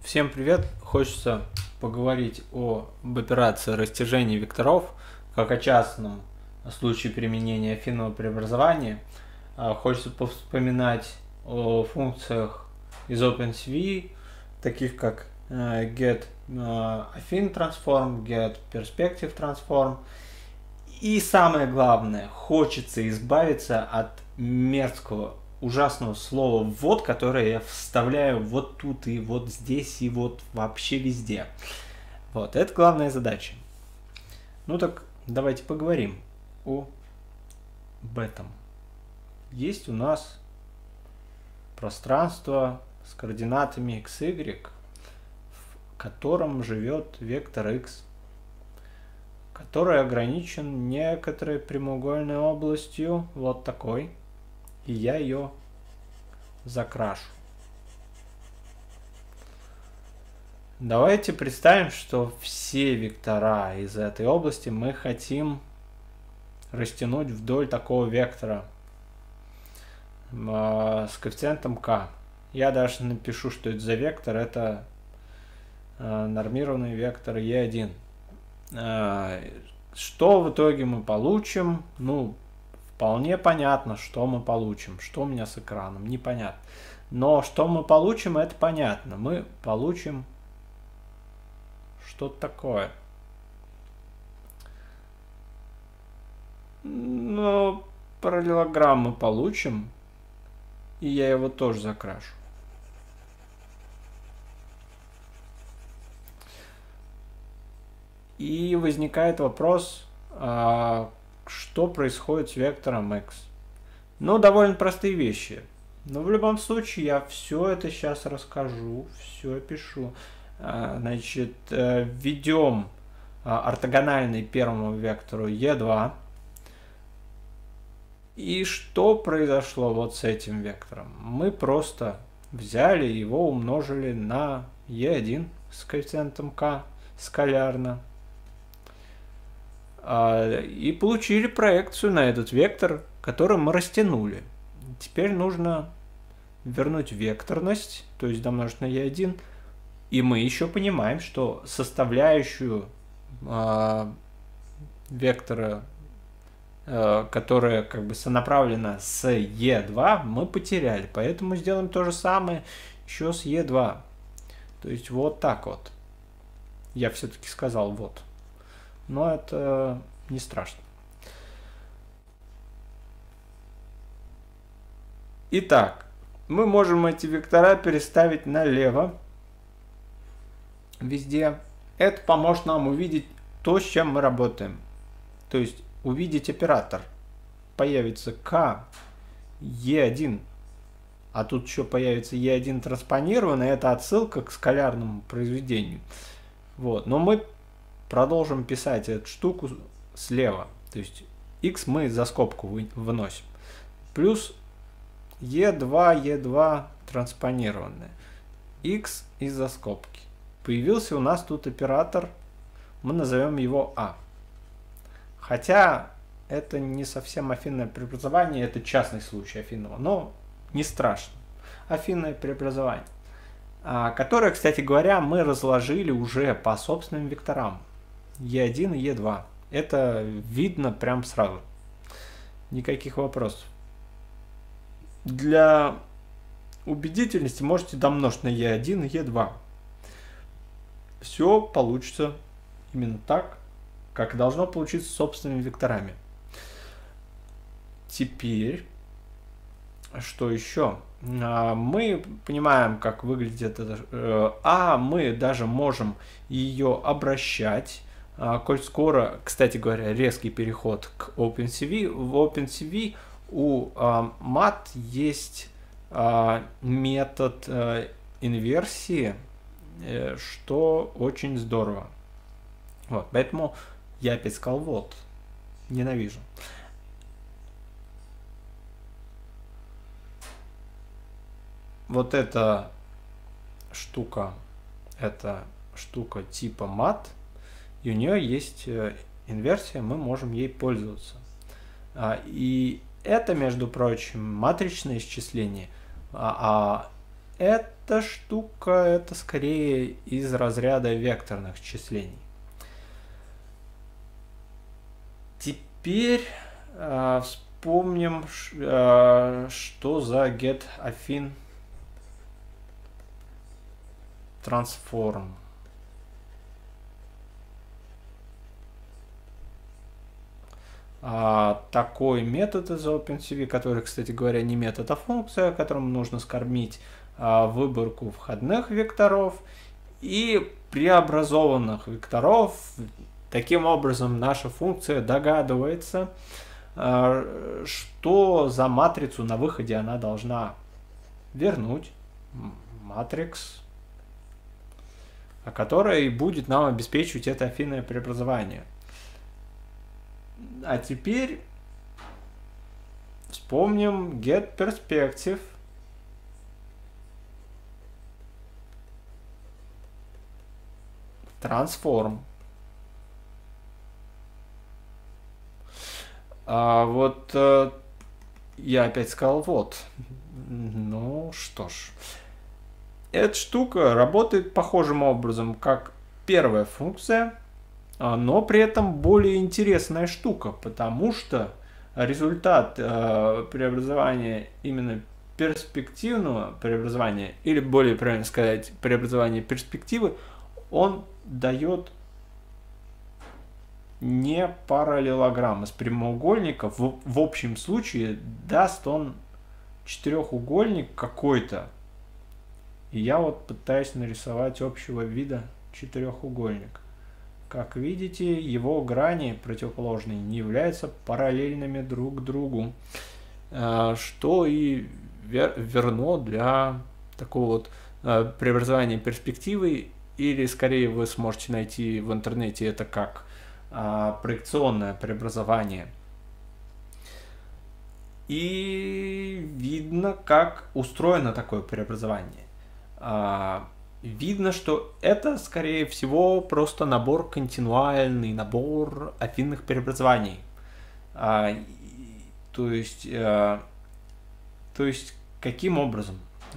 Всем привет! Хочется поговорить об операции растяжения векторов, как о частном случае применения афинного преобразования. Хочется повспоминать о функциях из OpenCV, таких как getAffine-transform, getPerspective-transform. И самое главное, хочется избавиться от мерзкого, ужасного слова «вот», которое я вставляю вот тут и вот здесь и вот вообще везде. Вот, это главная задача. Ну так, давайте поговорим об этом. Есть у нас пространство с координатами x, y, в котором живет вектор x, который ограничен некоторой прямоугольной областью, вот такой, и я ее закрашу. Давайте представим, что все вектора из этой области мы хотим растянуть вдоль такого вектора с коэффициентом k. Я даже напишу, что это за вектор. Это нормированный вектор E1. Что в итоге мы получим? Ну, вполне понятно, что мы получим. Что у меня с экраном? Непонятно. Но что мы получим, это понятно. Мы получим что-то такое. Но параллелограмм мы получим. И я его тоже закрашу. И возникает вопрос, что происходит с вектором x. Ну, довольно простые вещи. Но в любом случае я все это сейчас расскажу, все опишу. Значит, введем ортогональный первому вектору e2. И что произошло вот с этим вектором? Мы просто взяли его, умножили на e1 с коэффициентом k скалярно. И получили проекцию на этот вектор, который мы растянули. Теперь нужно вернуть векторность, то есть домножить на e1. И мы еще понимаем, что составляющую вектора, которая как бы сонаправлена с e2, мы потеряли. Поэтому сделаем то же самое еще с e2. То есть вот так вот. Я все-таки сказал вот. Но это не страшно. Итак, мы можем эти вектора переставить налево везде. Это поможет нам увидеть то, с чем мы работаем. То есть увидеть оператор. Появится k, e1, а тут еще появится e1 транспонированный. Это отсылка к скалярному произведению. Вот. Но мы продолжим писать эту штуку слева. То есть x мы за скобку выносим. Плюс e2 транспонированное. X из-за скобки. Появился у нас тут оператор. Мы назовем его a. Хотя это не совсем афинное преобразование. Это частный случай афинного. Но не страшно. Афинное преобразование. Которое, кстати говоря, мы разложили уже по собственным векторам. E1 и E2. Это видно прям сразу. Никаких вопросов. Для убедительности можете домножить на E1 и E2. Все получится именно так, как должно получиться с собственными векторами. Теперь, что еще? Мы понимаем, как выглядит это. Мы даже можем ее обращать. Коль скоро, кстати говоря, резкий переход к OpenCV. В OpenCV у MAT есть метод инверсии, что очень здорово. Вот, поэтому я опять сказал вот. Ненавижу. Вот эта штука, это штука типа MAT. И у нее есть инверсия, мы можем ей пользоваться. И это, между прочим, матричное исчисление. эта штука, это скорее из разряда векторных числений. Теперь вспомним, что за getAffine transform. Такой метод из OpenCV, который, кстати говоря, не метод, а функция, которому нужно скормить выборку входных векторов и преобразованных векторов. Таким образом, наша функция догадывается, что за матрицу на выходе она должна вернуть. Матрикс, которая и будет нам обеспечивать это афинное преобразование. А теперь вспомним getPerspective. Transform. Я опять сказал вот. Ну что ж. Эта штука работает похожим образом, как первая функция, но при этом более интересная штука, потому что результат преобразования именно перспективного преобразования, или более правильно сказать, преобразования перспективы, он дает не параллелограмм из прямоугольника. В общем случае даст он четырехугольник какой-то. И я вот пытаюсь нарисовать общего вида четырехугольник. Как видите, его грани противоположные не являются параллельными друг другу, что и верно для такого вот преобразования перспективы, или скорее вы сможете найти в интернете это как проекционное преобразование. И видно, как устроено такое преобразование. Видно, что это, скорее всего, просто набор континуальный, набор афинных преобразований. То есть, каким образом?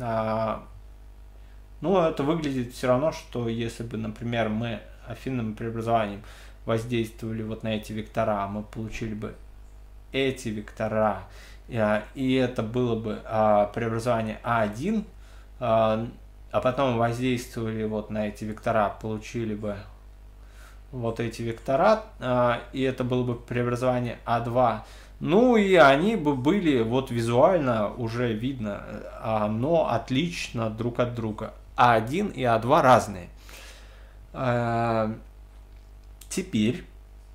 Ну, это выглядит все равно, что если бы, например, мы афинным преобразованием воздействовали вот на эти вектора, мы получили бы эти вектора, и это было бы преобразование А1, а потом воздействовали вот на эти вектора, получили бы вот эти вектора, и это было бы преобразование А2. Ну и они бы были вот визуально уже видно, но отлично друг от друга. А1 и А2 разные. Теперь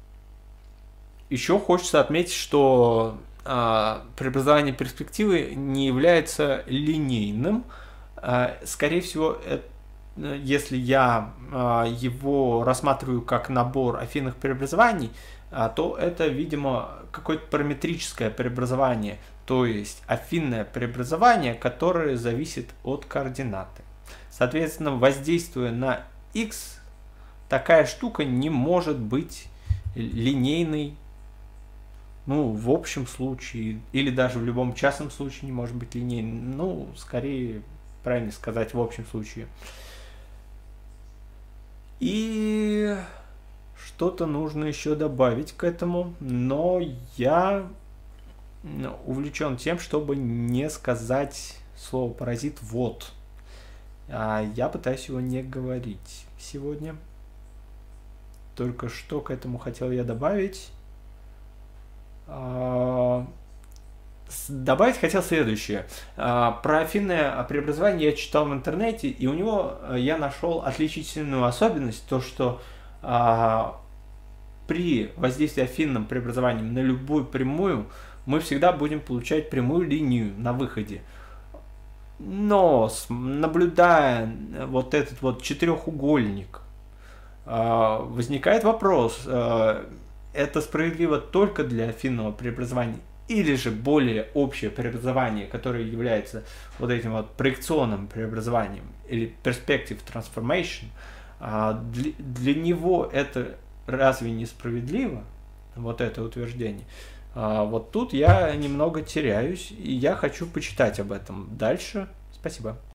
еще хочется отметить, что преобразование перспективы не является линейным. Скорее всего, если я его рассматриваю как набор афинных преобразований, то это, видимо, какое-то параметрическое преобразование, то есть афинное преобразование, которое зависит от координаты. Соответственно, воздействуя на x, такая штука не может быть линейной, ну, в общем случае, или даже в любом частном случае не может быть линейной, ну, скорее, правильно сказать, в общем случае. И что-то нужно еще добавить к этому, но я увлечен тем, чтобы не сказать слово паразит вот. Я пытаюсь его не говорить сегодня. Только что к этому хотел я добавить. Добавить хотел следующее. Про афинное преобразование я читал в интернете, и у него я нашел отличительную особенность, то что при воздействии афинным преобразованием на любую прямую мы всегда будем получать прямую линию на выходе. Но наблюдая вот этот вот четырехугольник, возникает вопрос, это справедливо только для афинного преобразования, или же более общее преобразование, которое является вот этим вот проекционным преобразованием, или perspective transformation, для него это разве не справедливо, вот это утверждение? Вот тут я немного теряюсь, и я хочу почитать об этом дальше. Спасибо.